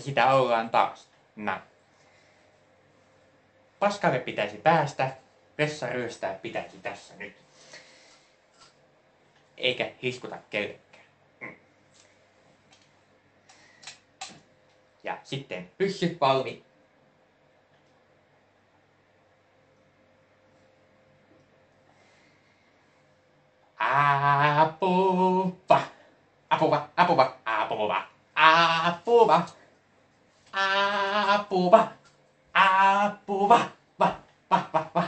sitä ollaan taas. No. Paskalle pitäisi päästä, vessa ryöstää pitäisi tässä nyt. Eikä hiskuta kellekään. Ja sitten pyssy valmi. Apuva, apuva, apuva, apuva, apuva, apuva, apuva, va, va, va, va.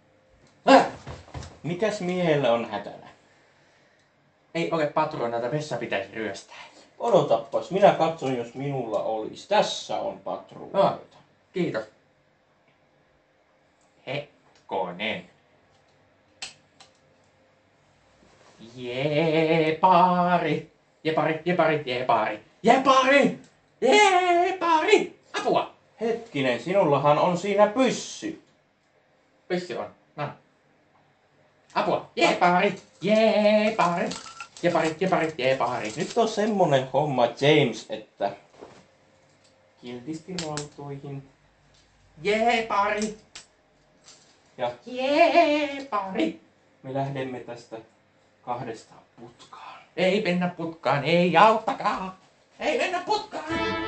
Mikäs miehellä on hätänä? Ei ole patruunoita, vessa pitäisi ryöstää. Odotappas, minä katson jos minulla olisi. Tässä on patruunoita. Kiitos. Hetkonen. Jepari, jepari, jepari, jepari, jepari, jepari, apua! Hetkinen, sinullahan on siinä pyssy. Pyssy on, no. Apua, jepari, jepari, jepari, jepari, jepari. Nyt on semmonen homma, James, että kiltisti valtuihin. Jepari, Ja jepari. me lähdemme tästä kahdestaan putkaan. Ei mennä putkaan, ei auttakaa. Ei mennä putkaan.